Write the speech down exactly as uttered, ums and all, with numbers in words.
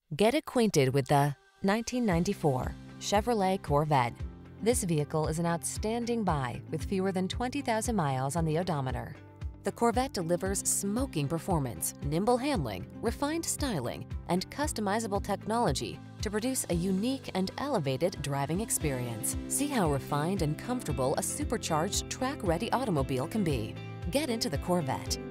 Get acquainted with the nineteen ninety-four Chevrolet Corvette. This vehicle is an outstanding buy with fewer than twenty thousand miles on the odometer. The Corvette delivers smoking performance, nimble handling, refined styling, and customizable technology to produce a unique and elevated driving experience. See how refined and comfortable a supercharged, track-ready automobile can be. Get into the Corvette.